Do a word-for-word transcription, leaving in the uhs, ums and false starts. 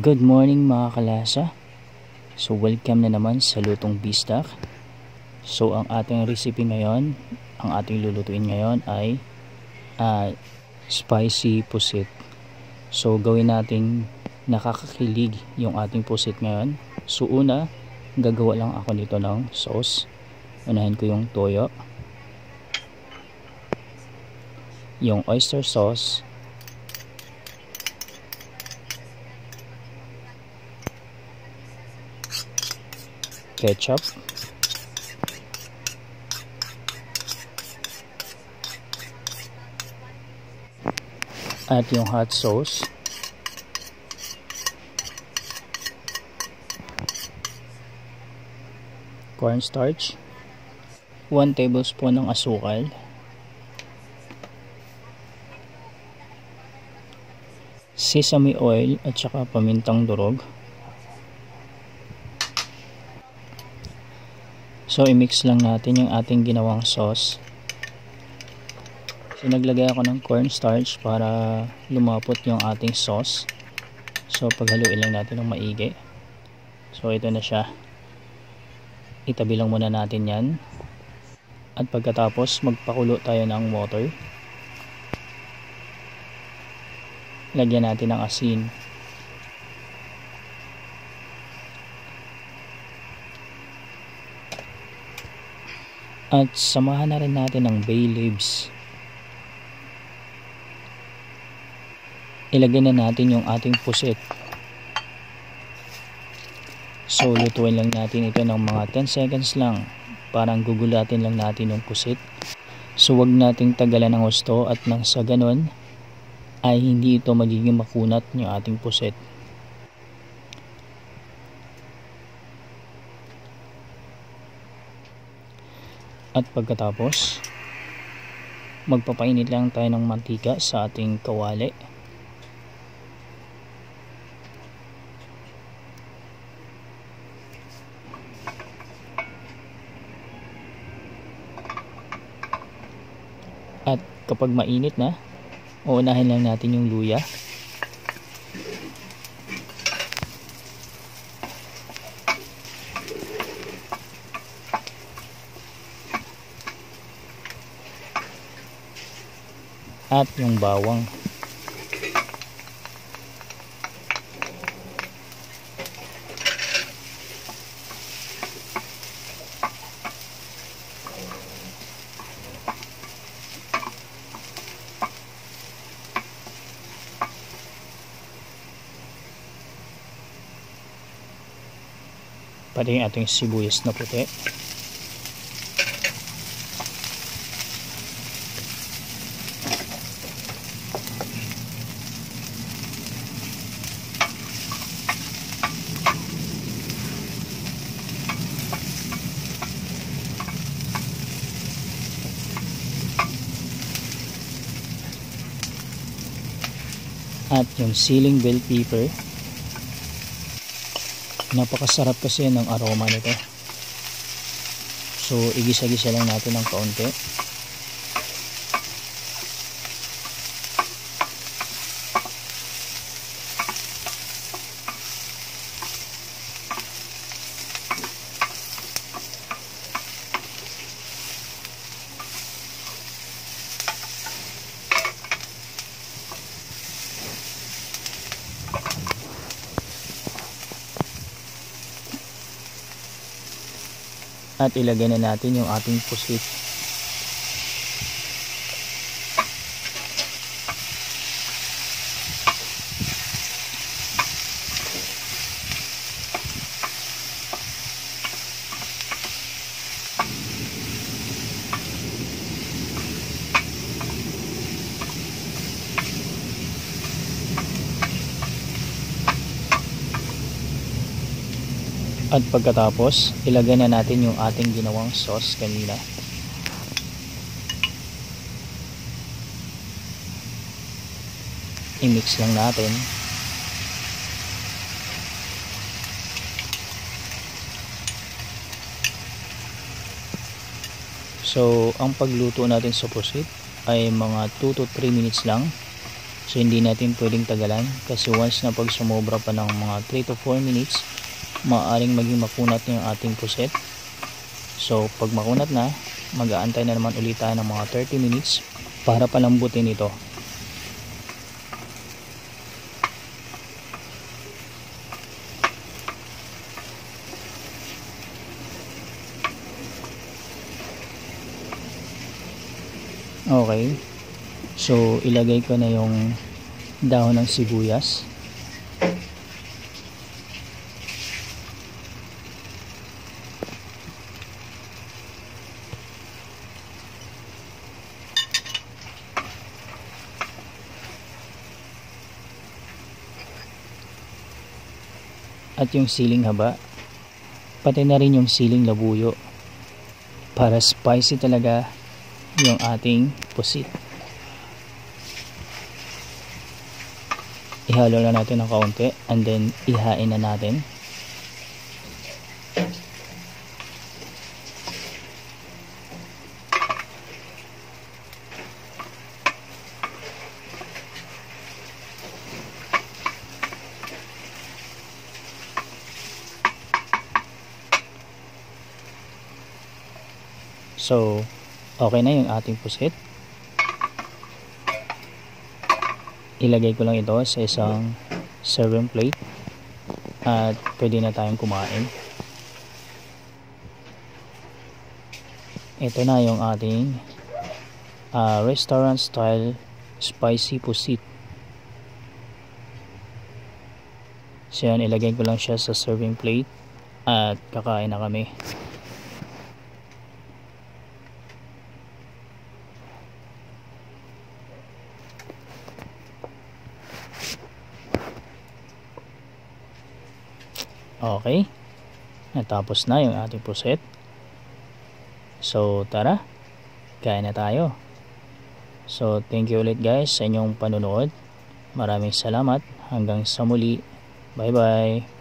Good morning mga kalasa. So welcome na naman sa Lutong Bistak. So ang ating recipe ngayon, ang ating lulutuin ngayon ay uh, spicy pusit. So gawin natin nakakakilig yung ating pusit ngayon. So una, gagawa lang ako nito ng sauce. Unahin ko yung toyo, yung oyster sauce, ketchup, at yung hot sauce, cornstarch, one tablespoon ng asukal, sesame oil at saka pamintang durog. So i-mix lang natin yung ating ginawang sauce. So naglagay ako ng cornstarch para lumapot yung ating sauce. So paghaluin lang natin ng maigi. So ito na siya. Itabi lang muna natin yan. At pagkatapos magpakulo tayo ng water. Lagyan natin ng asin. At samahan na rin natin ng bay leaves. Ilagay na natin yung ating pusit. So lutuin lang natin ito ng mga ten seconds lang. Parang gugulatin lang natin yung pusit. So wag nating tagalan ng husto at nang sa ganon ay hindi ito magiging makunat yung ating pusit. At pagkatapos magpapainit lang tayo ng mantika sa ating kawali. At kapag mainit na, uunahin lang natin yung luya. At yung bawang. Pati yung ating sibuyas na puti. At yung siling bell pepper. Napakasarap kasi ng aroma nito. So igisa-gisa lang natin ng kaunti. At ilagay na natin yung ating pusit. At pagkatapos, ilagay na natin yung ating ginawang sauce kanina. I-mix lang natin. So, ang pagluto natin sa pusit ay mga two to three minutes lang. So hindi natin pwedeng tagalan kasi once na pag sumobra pa ng mga three to four minutes, maaaring maging makunat na yung ating puset. So pag makunat na, mag-aantay na naman ulit tayo ng mga thirty minutes para palambutin ito. Okay, so ilagay ko na yung dahon ng sibuyas. At yung siling haba, pati na rin yung siling labuyo para spicy talaga yung ating pusit. Ihalo na natin ng kaunti and then ihain na natin. So okay na yung ating pusit. Ilagay ko lang ito sa isang serving plate at pwede na tayong kumain. Ito na yung ating uh, restaurant style spicy pusit. So yan, ilagay ko lang siya sa serving plate at kakain na kami. Okay, natapos na yung ating puset. So tara, kain na tayo. So thank you ulit guys sa inyong panunood. Maraming salamat. Hanggang sa muli. Bye bye.